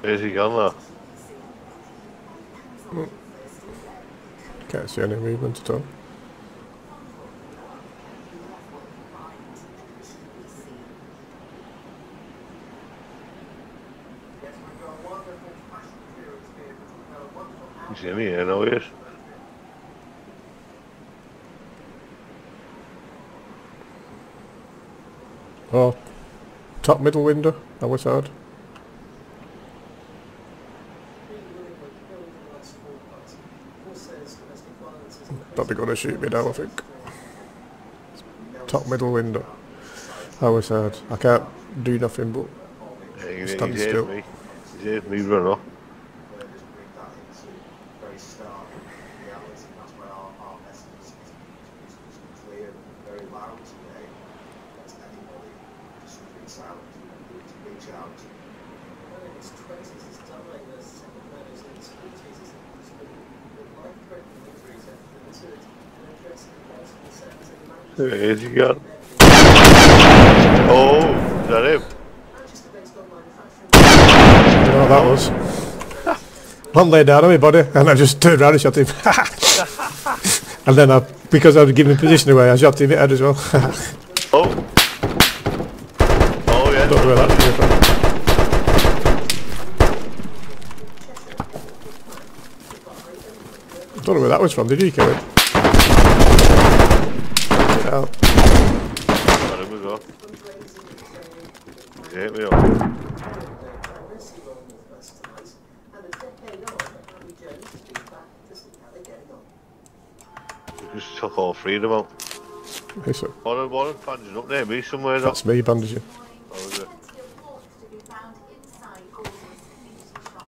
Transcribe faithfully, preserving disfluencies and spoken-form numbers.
Where's he gone Mm. Can't see any movement at all. You see me here now, yes? Oh, top middle window, that was hard. Probably gonna shoot me now, I think. Top middle window. That was hard. I can't do nothing but Yeah, he's, stand he's still. me. He's here me run off. Where's he gone? Oh, is that him? You know what that was? One lay down on my body and I just turned around and shot him. And then I, because I was giving position away, I shot him in the head as well. Oh. Oh yeah. Don't know where that came from. Don't know where that was from, did you, Kevin? Yeah. There we go. He's hit me up. Just took all three of them out. Hey, so One of one bandaging up near me somewhere. that's me bandaging.